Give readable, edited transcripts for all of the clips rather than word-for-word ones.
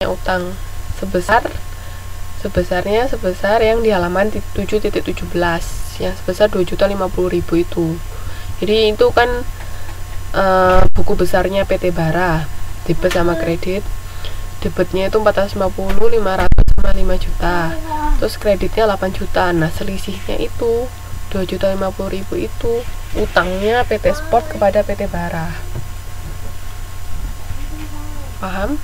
punya utang sebesar yang di halaman 7.17 yang sebesar 2.050.000 itu. Jadi itu kan buku besarnya PT Bara, debit sama kredit. Debitnya itu 450, 500 sama 5 juta. Terus kreditnya 8 juta. Nah, selisihnya itu 2.050.000 itu utangnya PT Sport kepada PT Bara. Paham?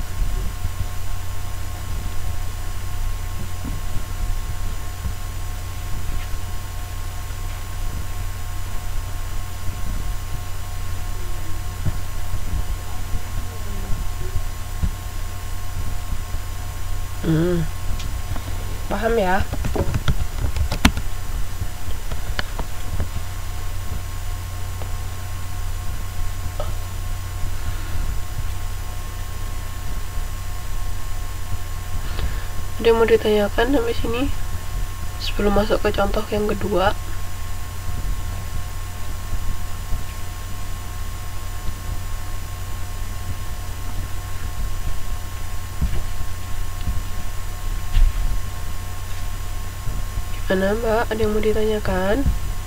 Paham ya? Ada yang mau ditanyakan sampai sini? Sebelum masuk ke contoh yang kedua. Gimana Mbak? Ada yang mau ditanyakan?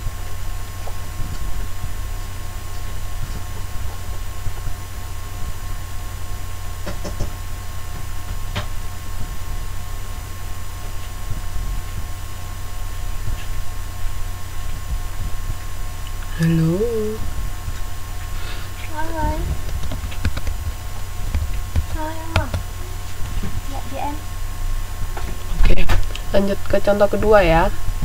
Halo. Hai. Hai, Mama. Ya, DM. Oke, lanjut ke contoh kedua ya.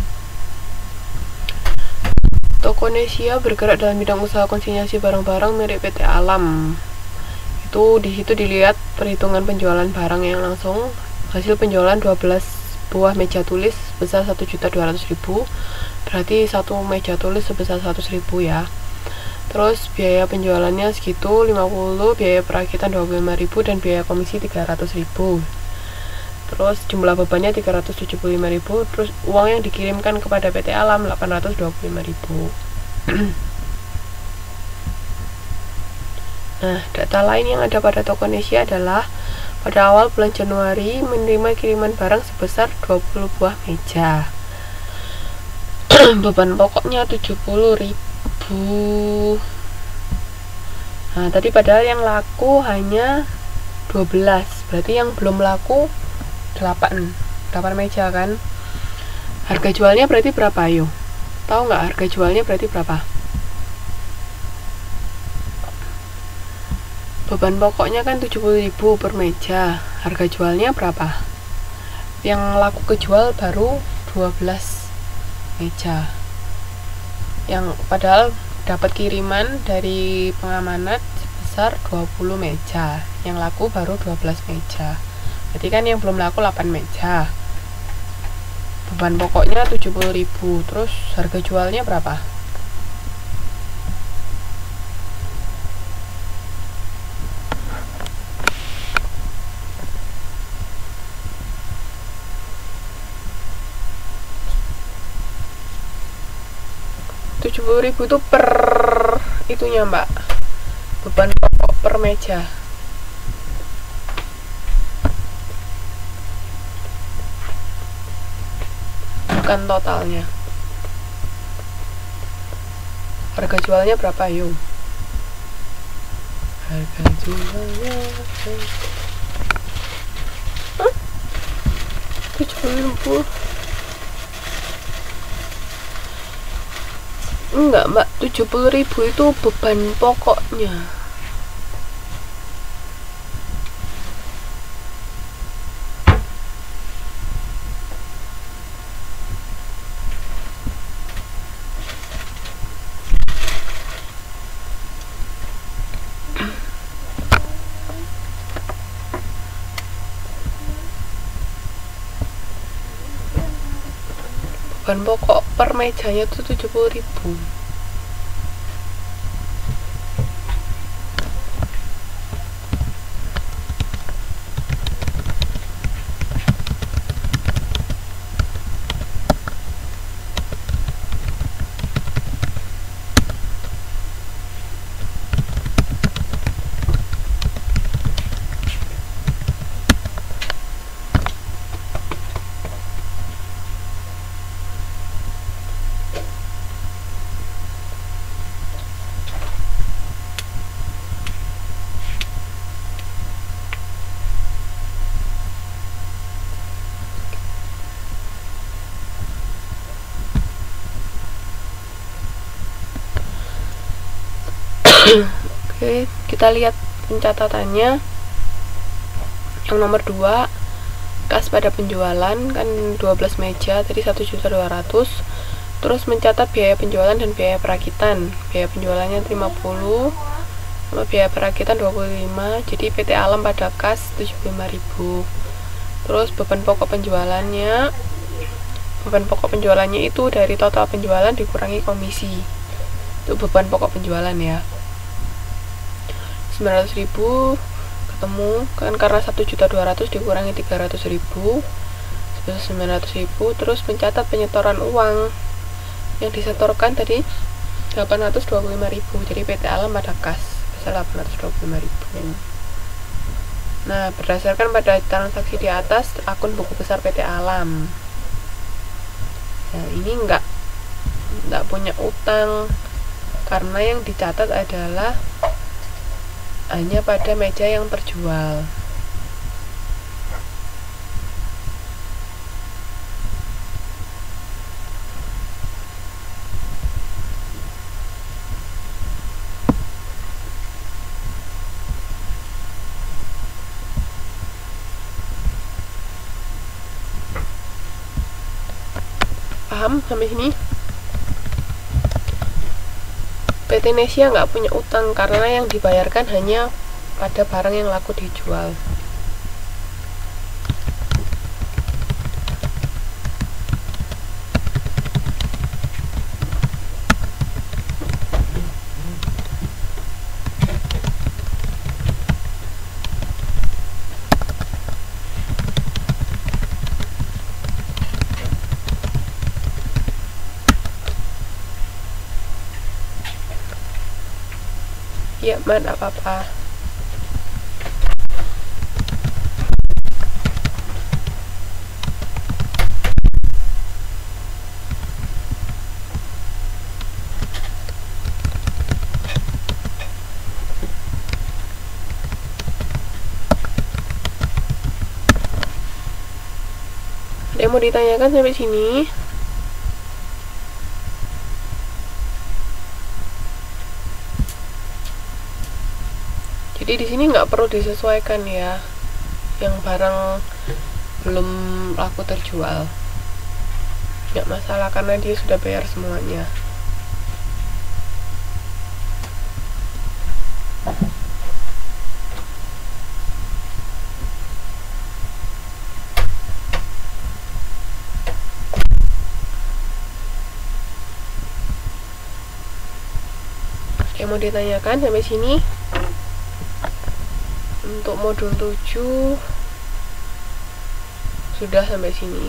Tokonesia bergerak dalam bidang usaha konsinyasi barang-barang milik PT Alam. Itu di situ dilihat perhitungan penjualan barang yang langsung. Hasil penjualan 12 buah meja tulis sebesar 1.200.000. Berarti satu meja tulis sebesar 100.000 ya. Terus biaya penjualannya segitu 50, biaya perakitan 25.000 dan biaya komisi 300.000. Terus jumlah bebannya 375.000. Terus uang yang dikirimkan kepada PT Alam 825.000. Nah, data lain yang ada pada Tokonesia adalah pada awal bulan Januari menerima kiriman barang sebesar 20 buah meja. Beban pokoknya 70.000. Nah, tadi padahal yang laku hanya 12. Berarti yang belum laku 8 meja kan. Harga jualnya berarti berapa yuk? Tahu nggak harga jualnya berarti berapa? Beban pokoknya kan 70.000 per meja. Harga jualnya berapa? Yang laku kejual baru 12 meja. Yang padahal dapat kiriman dari pengamanat sebesar 20 meja. Yang laku baru 12 meja. Berarti kan yang belum laku 8 meja. Beban pokoknya 70.000. Terus harga jualnya berapa? Rp70.000 itu per itunya Mbak, beban pokok per meja. Bukan totalnya. Harga jualnya berapa yuk? Harga jualnya 70.000. Enggak Mbak, 70.000 itu beban pokoknya. Beban pokok per mejanya itu 70.000. kita lihat pencatatannya. Yang nomor 2, kas pada penjualan kan 12 meja tadi 1.200.000. Terus mencatat biaya penjualan dan biaya perakitan. Biaya penjualannya 50 sama biaya perakitan 25. Jadi PT Alam pada kas 75.000. Terus beban pokok penjualannya itu dari total penjualan dikurangi komisi. Itu beban pokok penjualan ya. 900.000 ketemu kan, karena 1.200.000 dikurangi 300.000 sebesar 900.000. Terus mencatat penyetoran uang yang disetorkan tadi 825.000. Jadi PT Alam pada kas sebesar 825.000. Nah, berdasarkan pada transaksi di atas akun buku besar PT Alam. Nah, ini enggak punya utang karena yang dicatat adalah hanya pada meja yang terjual. Paham sampai sini? PT Nesia nggak punya utang karena yang dibayarkan hanya pada barang yang laku dijual. Ya, man, apa-apa. Ada yang mau ditanyakan sampai sini? Jadi di sini nggak perlu disesuaikan ya, yang barang belum laku terjual, nggak masalah karena dia sudah bayar semuanya. Yang mau ditanyakan sampai sini? Untuk modul 7 sudah sampai sini.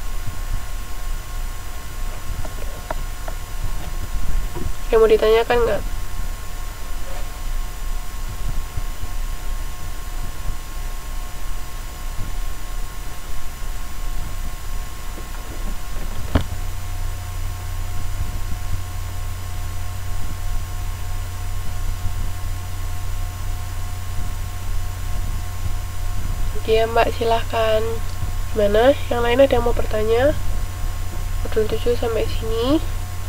Yang mau ditanyakan nggak? Ya Mbak, silahkan. Gimana? Yang lain ada yang mau bertanya? Modul 7 sampai sini.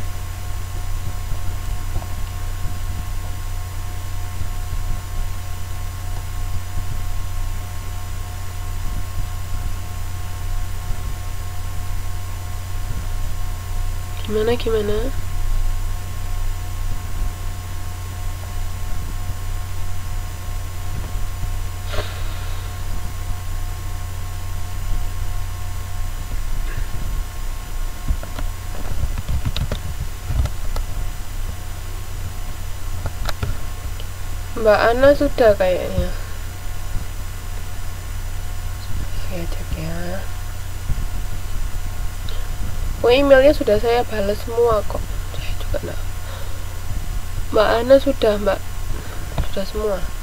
Gimana? Mbak Ana sudah kayaknya. Saya cek ya. Oh, emailnya sudah saya balas semua kok. Saya juga enggak. Mbak Ana sudah, Mbak. Sudah semua.